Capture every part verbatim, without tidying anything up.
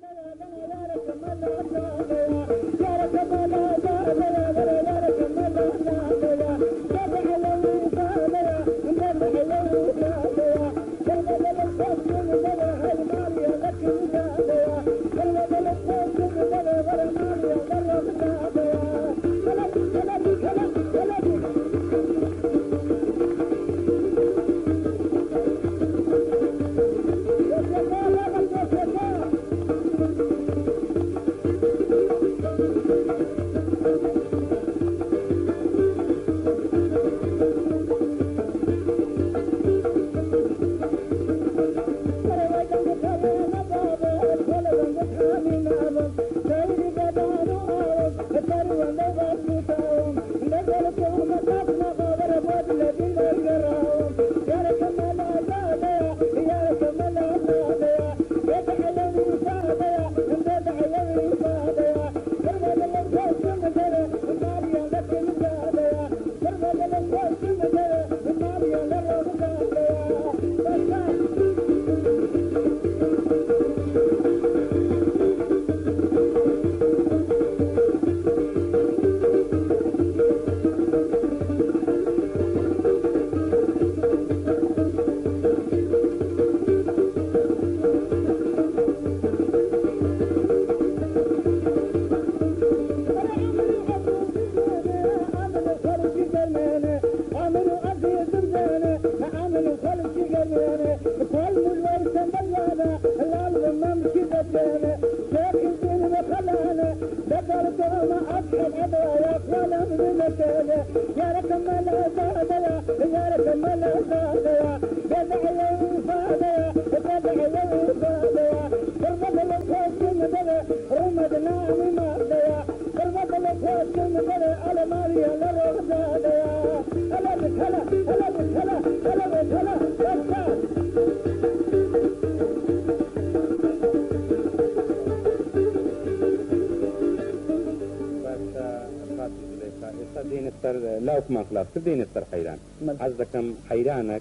لاوکمان خلاص کردین سەر حەیران حەز دەکەم حەیرانێک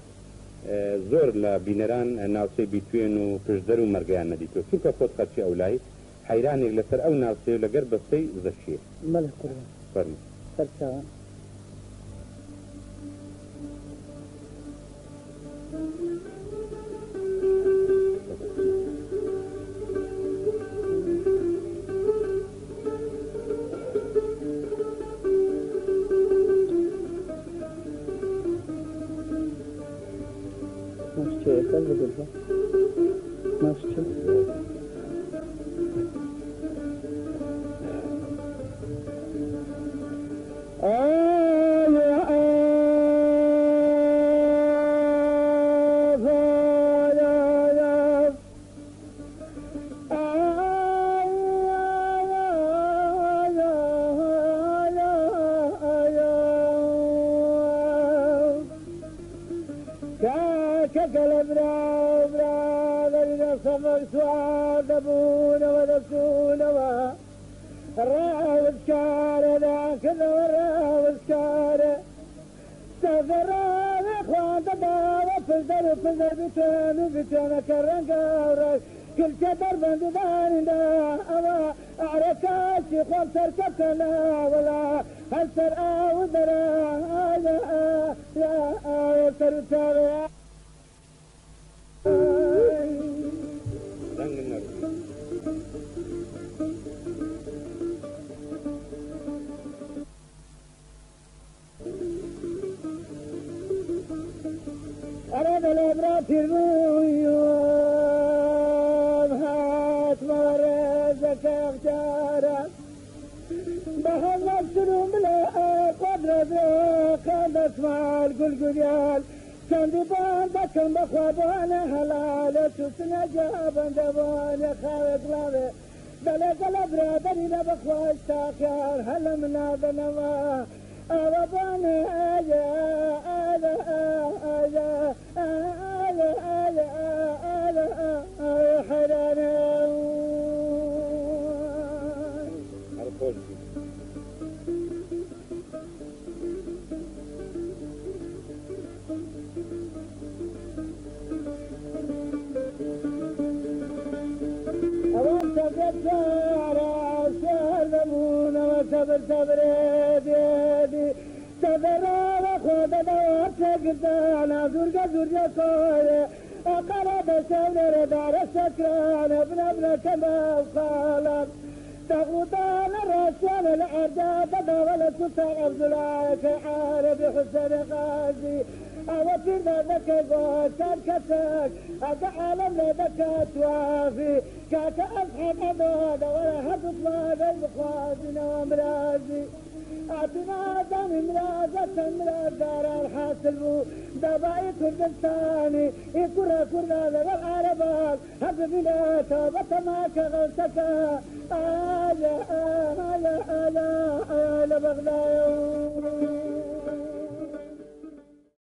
زۆر لە بینەران ناوچەی بیتوێن و پشدەر و مەرگیان نەدیتوە چونکە خۆت خەرچی ئەولای حەیرانێک لەسەر ئەو ناوچەیە لەگەر بەستەی زەشیە مەلە قوربان فەرموو سەرچاوان أراد الأبرات الرويون هات مرزك اختارا بهم نفسهم بلا قدرة كان اسمع القلقليال كان دبان كان بخوابانا حلالة سنة جابا دبانا خاوة غلابة بلغ الأبراد لنا بخواش تاكار هلا من هذا نوا أربانا آيا آيا آيا آيا آيا آيا آيا حرانا أوان سقط شارع سلمون وصبر صبر يدي صبر وخذ دور سقطان زرقة زرقة كوي أقرب سولر دار السكران ابن ابن كما وقالت تغوطان الرسول الأعداء تداول السلطان عبد الله كعارب حسين غازي أوفر ذاك قوت كان كتاك هذا عالم لذاك توافي كاك أصحاب أبواد ولا حد طلاب المخوازن ومرازي أعطنا دم مرازة مراد دار الحاسب دبائي كردستاني يكرا كرا لغا العربات هذا بلا توبة ما كغلتك آلا آلا آلا آلا بغداد